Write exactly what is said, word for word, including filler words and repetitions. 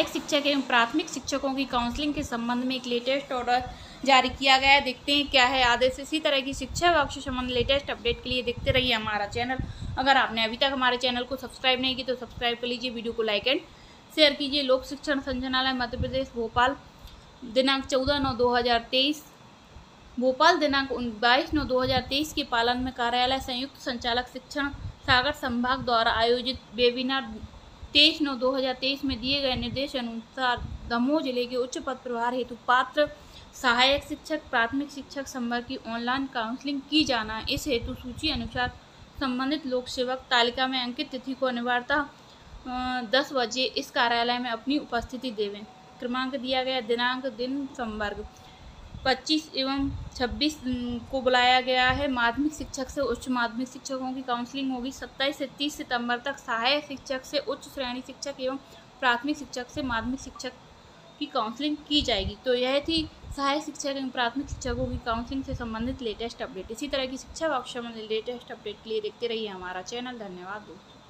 सहायक शिक्षक एवं प्राथमिक शिक्षकों की काउंसलिंग के संबंध में एक लेटेस्ट ऑर्डर जारी किया गया है। देखते हैं क्या है आदेश। इसी तरह की शिक्षा विभाग से संबंधित लेटेस्ट अपडेट के लिए देखते रहिए हमारा चैनल। अगर आपने अभी तक हमारे चैनल को सब्सक्राइब नहीं की तो सब्सक्राइब कर लीजिए, वीडियो को लाइक एंड शेयर कीजिए। लोक शिक्षण संचालनालय मध्य प्रदेश भोपाल दिनांक चौदह नौ दो हज़ार तेईस भोपाल दिनांक बाईस नौ दो हज़ार तेईस के पालन में कार्यालय संयुक्त संचालक शिक्षण सागर संभाग द्वारा आयोजित वेबिनार तेईस नौ दो हज़ार तेईस में दिए गए निर्देश अनुसार दमोह जिले के उच्च पद प्रभार हेतु पात्र सहायक शिक्षक प्राथमिक शिक्षक संवर्ग की ऑनलाइन काउंसलिंग की जाना है। इस हेतु सूची अनुसार संबंधित लोक सेवक तालिका में अंकित तिथि को अनिवार्यतः दस बजे इस कार्यालय में अपनी उपस्थिति देवें। क्रमांक दिया गया, दिनांक दिन संवर्ग पच्चीस एवं छब्बीस को बुलाया गया है। माध्यमिक शिक्षक से उच्च माध्यमिक शिक्षकों की काउंसलिंग होगी। सत्ताईस से तीस सितंबर तक सहायक शिक्षक से उच्च श्रेणी शिक्षक एवं प्राथमिक शिक्षक से माध्यमिक शिक्षक की काउंसलिंग की जाएगी। तो यह थी सहायक शिक्षक एवं प्राथमिक शिक्षकों की काउंसलिंग से संबंधित लेटेस्ट अपडेट। इसी तरह की शिक्षा विभाग से संबंधित लेटेस्ट अपडेट के लिए देखते रहिए हमारा चैनल। धन्यवाद दोस्तों।